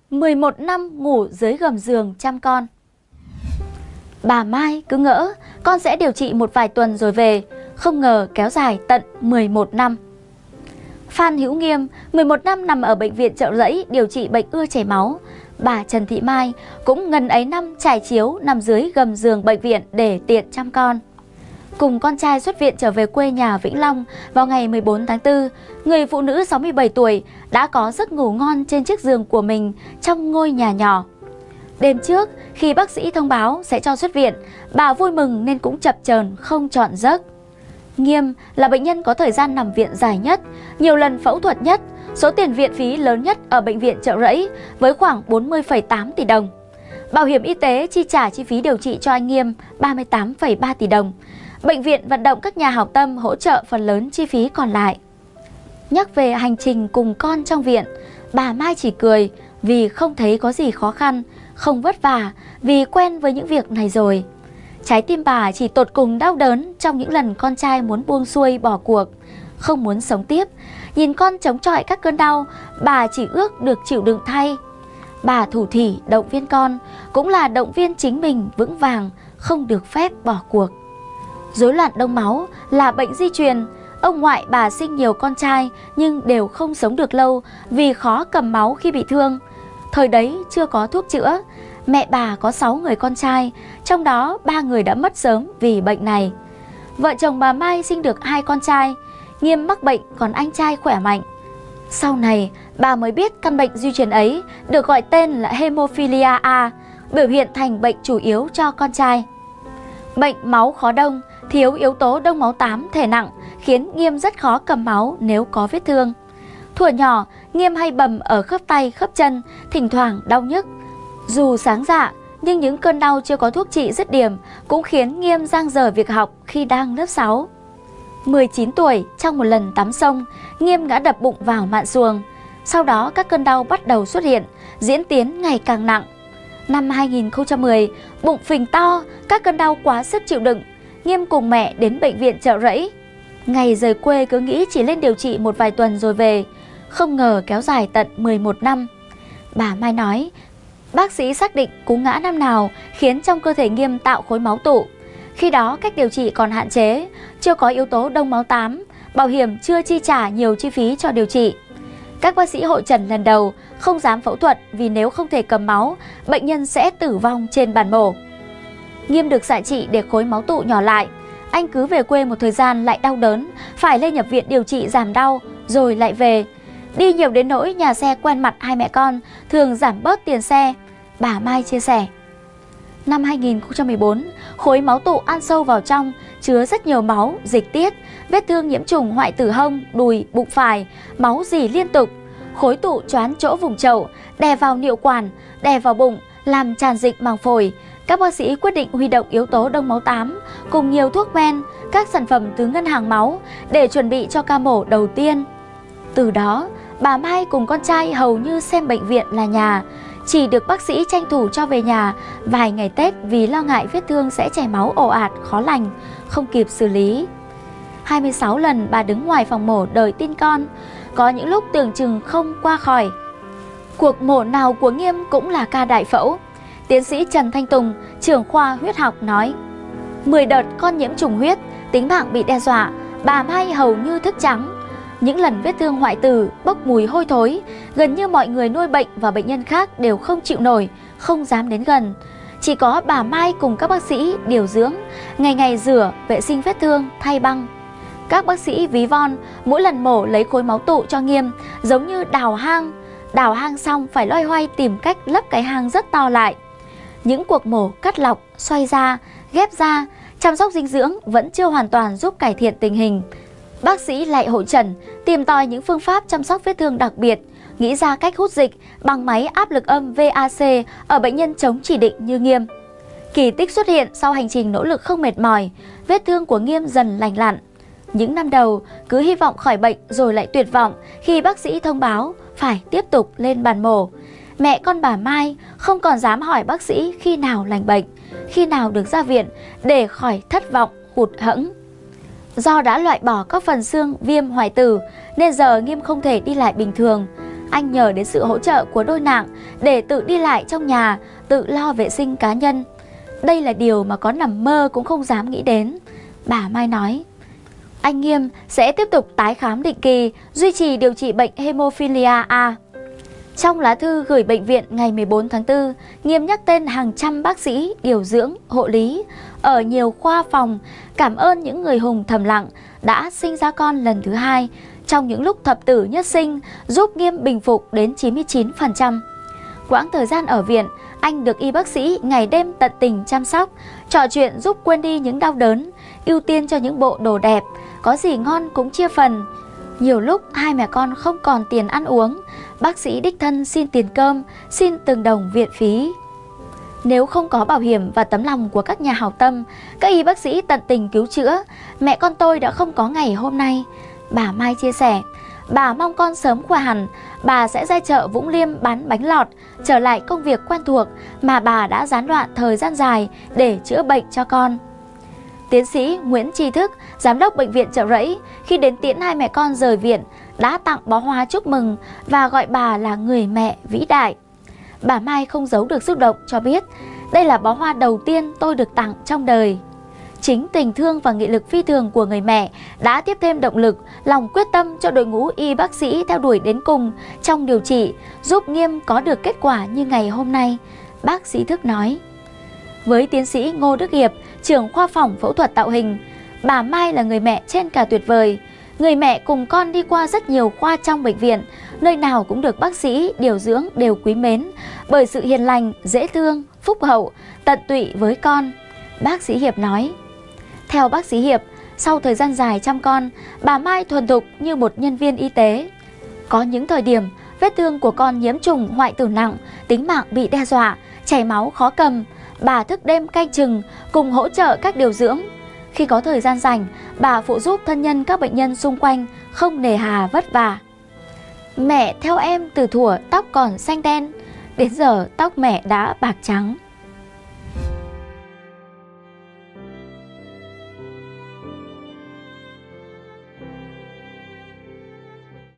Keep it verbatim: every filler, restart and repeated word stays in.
mười một năm ngủ dưới gầm giường chăm con. Bà Mai cứ ngỡ con sẽ điều trị một vài tuần rồi về, không ngờ kéo dài tận mười một năm. Phan Hữu Nghiêm mười một năm nằm ở bệnh viện Chợ Rẫy điều trị bệnh ưa chảy máu. Bà Trần Thị Mai cũng ngần ấy năm trải chiếu nằm dưới gầm giường bệnh viện để tiện chăm con. Cùng con trai xuất viện trở về quê nhà Vĩnh Long vào ngày mười bốn tháng tư, người phụ nữ sáu mươi bảy tuổi đã có giấc ngủ ngon trên chiếc giường của mình trong ngôi nhà nhỏ. Đêm trước, khi bác sĩ thông báo sẽ cho xuất viện, bà vui mừng nên cũng chập chờn không chọn giấc. Nghiêm là bệnh nhân có thời gian nằm viện dài nhất, nhiều lần phẫu thuật nhất, số tiền viện phí lớn nhất ở bệnh viện Chợ Rẫy với khoảng bốn mươi phẩy tám tỷ đồng. Bảo hiểm y tế chi trả chi phí điều trị cho anh Nghiêm ba mươi tám phẩy ba tỷ đồng. Bệnh viện vận động các nhà hảo tâm hỗ trợ phần lớn chi phí còn lại. Nhắc về hành trình cùng con trong viện, bà Mai chỉ cười vì không thấy có gì khó khăn, không vất vả vì quen với những việc này rồi. Trái tim bà chỉ tột cùng đau đớn trong những lần con trai muốn buông xuôi bỏ cuộc, không muốn sống tiếp. Nhìn con chống chọi các cơn đau, bà chỉ ước được chịu đựng thay. Bà thủ thỉ động viên con, cũng là động viên chính mình vững vàng, không được phép bỏ cuộc. Rối loạn đông máu là bệnh di truyền. Ông ngoại bà sinh nhiều con trai nhưng đều không sống được lâu vì khó cầm máu khi bị thương. Thời đấy chưa có thuốc chữa. Mẹ bà có sáu người con trai, trong đó ba người đã mất sớm vì bệnh này. Vợ chồng bà Mai sinh được hai con trai, Nghiêm mắc bệnh còn anh trai khỏe mạnh. Sau này bà mới biết căn bệnh di truyền ấy được gọi tên là Hemophilia A, biểu hiện thành bệnh chủ yếu cho con trai. Bệnh máu khó đông, thiếu yếu tố đông máu tám thể nặng khiến Nghiêm rất khó cầm máu nếu có vết thương. Thuở nhỏ, Nghiêm hay bầm ở khớp tay, khớp chân, thỉnh thoảng đau nhức. Dù sáng dạ, nhưng những cơn đau chưa có thuốc trị dứt điểm cũng khiến Nghiêm dang dở việc học khi đang lớp sáu. mười chín tuổi, trong một lần tắm sông, Nghiêm ngã đập bụng vào mạn xuồng. Sau đó các cơn đau bắt đầu xuất hiện, diễn tiến ngày càng nặng. Năm hai nghìn không trăm mười, bụng phình to, các cơn đau quá sức chịu đựng. Nghiêm cùng mẹ đến bệnh viện Chợ Rẫy. Ngày rời quê cứ nghĩ chỉ lên điều trị một vài tuần rồi về, không ngờ kéo dài tận mười một năm. Bà Mai nói, bác sĩ xác định cú ngã năm nào khiến trong cơ thể Nghiêm tạo khối máu tụ. Khi đó cách điều trị còn hạn chế, chưa có yếu tố đông máu tám, bảo hiểm chưa chi trả nhiều chi phí cho điều trị. Các bác sĩ hội trần lần đầu không dám phẫu thuật vì nếu không thể cầm máu, bệnh nhân sẽ tử vong trên bàn mổ. Nghiêm được xạ trị để khối máu tụ nhỏ lại. Anh cứ về quê một thời gian lại đau đớn, phải lên nhập viện điều trị giảm đau, rồi lại về. Đi nhiều đến nỗi nhà xe quen mặt hai mẹ con, thường giảm bớt tiền xe. Bà Mai chia sẻ. Năm hai nghìn không trăm mười bốn, khối máu tụ ăn sâu vào trong, chứa rất nhiều máu, dịch tiết, vết thương nhiễm trùng hoại tử hông, đùi, bụng phải, máu rỉ liên tục. Khối tụ choán chỗ vùng chậu, đè vào niệu quản, đè vào bụng, làm tràn dịch màng phổi. Các bác sĩ quyết định huy động yếu tố đông máu tám cùng nhiều thuốc men, các sản phẩm từ ngân hàng máu để chuẩn bị cho ca mổ đầu tiên. Từ đó, bà Mai cùng con trai hầu như xem bệnh viện là nhà, chỉ được bác sĩ tranh thủ cho về nhà vài ngày Tết vì lo ngại vết thương sẽ chảy máu ồ ạt, khó lành, không kịp xử lý. hai mươi sáu lần bà đứng ngoài phòng mổ đợi tin con, có những lúc tưởng chừng không qua khỏi. Cuộc mổ nào của Nghiêm cũng là ca đại phẫu. Tiến sĩ Trần Thanh Tùng, trưởng khoa huyết học nói, mười đợt con nhiễm trùng huyết, tính mạng bị đe dọa, bà Mai hầu như thức trắng. Những lần vết thương hoại tử, bốc mùi hôi thối, gần như mọi người nuôi bệnh và bệnh nhân khác đều không chịu nổi, không dám đến gần. Chỉ có bà Mai cùng các bác sĩ điều dưỡng, ngày ngày rửa, vệ sinh vết thương, thay băng. Các bác sĩ ví von, mỗi lần mổ lấy khối máu tụ cho Nghiêm, giống như đào hang. Đào hang xong phải loay hoay tìm cách lấp cái hang rất to lại. Những cuộc mổ cắt lọc, xoay da, ghép da, chăm sóc dinh dưỡng vẫn chưa hoàn toàn giúp cải thiện tình hình. Bác sĩ lại hội trần, tìm tòi những phương pháp chăm sóc vết thương đặc biệt, nghĩ ra cách hút dịch bằng máy áp lực âm vê a xê ở bệnh nhân chống chỉ định như Nghiêm. Kỳ tích xuất hiện sau hành trình nỗ lực không mệt mỏi, vết thương của Nghiêm dần lành lặn. Những năm đầu cứ hy vọng khỏi bệnh rồi lại tuyệt vọng khi bác sĩ thông báo phải tiếp tục lên bàn mổ. Mẹ con bà Mai không còn dám hỏi bác sĩ khi nào lành bệnh, khi nào được ra viện để khỏi thất vọng, hụt hẫng. Do đã loại bỏ các phần xương viêm hoại tử nên giờ Nghiêm không thể đi lại bình thường. anh nhờ đến sự hỗ trợ của đôi nạng để tự đi lại trong nhà, tự lo vệ sinh cá nhân. Đây là điều mà có nằm mơ cũng không dám nghĩ đến. Bà Mai nói, anh Nghiêm sẽ tiếp tục tái khám định kỳ, duy trì điều trị bệnh hemophilia A. Trong lá thư gửi bệnh viện ngày mười bốn tháng tư, Nghiêm nhắc tên hàng trăm bác sĩ, điều dưỡng, hộ lý ở nhiều khoa phòng, cảm ơn những người hùng thầm lặng đã sinh ra con lần thứ hai trong những lúc thập tử nhất sinh, giúp Nghiêm bình phục đến chín mươi chín phần trăm. Quãng thời gian ở viện, anh được y bác sĩ ngày đêm tận tình chăm sóc, trò chuyện giúp quên đi những đau đớn, ưu tiên cho những bộ đồ đẹp, có gì ngon cũng chia phần. Nhiều lúc hai mẹ con không còn tiền ăn uống, bác sĩ đích thân xin tiền cơm, xin từng đồng viện phí. Nếu không có bảo hiểm và tấm lòng của các nhà hảo tâm, các y bác sĩ tận tình cứu chữa, mẹ con tôi đã không có ngày hôm nay. Bà Mai chia sẻ, bà mong con sớm khỏe hẳn, bà sẽ ra chợ Vũng Liêm bán bánh lọt, trở lại công việc quen thuộc mà bà đã gián đoạn thời gian dài để chữa bệnh cho con. Tiến sĩ Nguyễn Tri Thức, giám đốc bệnh viện Chợ Rẫy, khi đến tiễn hai mẹ con rời viện, đã tặng bó hoa chúc mừng và gọi bà là người mẹ vĩ đại. Bà Mai không giấu được xúc động, cho biết, đây là bó hoa đầu tiên tôi được tặng trong đời. Chính tình thương và nghị lực phi thường của người mẹ đã tiếp thêm động lực, lòng quyết tâm cho đội ngũ y bác sĩ theo đuổi đến cùng trong điều trị, giúp Nghiêm có được kết quả như ngày hôm nay, bác sĩ Thức nói. Với tiến sĩ Ngô Đức Hiệp, trưởng khoa phòng phẫu thuật tạo hình, bà Mai là người mẹ trên cả tuyệt vời. Người mẹ cùng con đi qua rất nhiều khoa trong bệnh viện, nơi nào cũng được bác sĩ, điều dưỡng đều quý mến bởi sự hiền lành, dễ thương, phúc hậu, tận tụy với con. Bác sĩ Hiệp nói. Theo bác sĩ Hiệp, sau thời gian dài chăm con, bà Mai thuần thục như một nhân viên y tế. Có những thời điểm, vết thương của con nhiễm trùng hoại tử nặng, tính mạng bị đe dọa, chảy máu khó cầm. Bà thức đêm canh chừng, cùng hỗ trợ các điều dưỡng. Khi có thời gian rảnh, bà phụ giúp thân nhân các bệnh nhân xung quanh, không nề hà vất vả. Mẹ theo em từ thuở tóc còn xanh đen, đến giờ tóc mẹ đã bạc trắng.